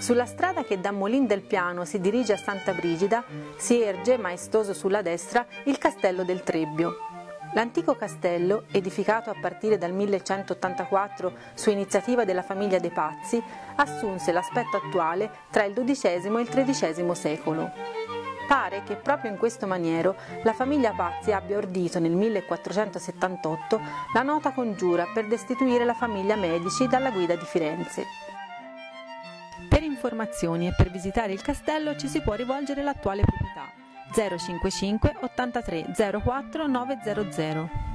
Sulla strada che da Molin del Piano si dirige a Santa Brigida si erge, maestoso sulla destra, il Castello del Trebbio. L'antico castello, edificato a partire dal 1184 su iniziativa della famiglia De Pazzi, assunse l'aspetto attuale tra il XII e il XIII secolo. Pare che proprio in questo maniero la famiglia Pazzi abbia ordito nel 1478 la nota congiura per destituire la famiglia Medici dalla guida di Firenze. Per informazioni e per visitare il castello ci si può rivolgere all'attuale proprietà 055 83 04 900.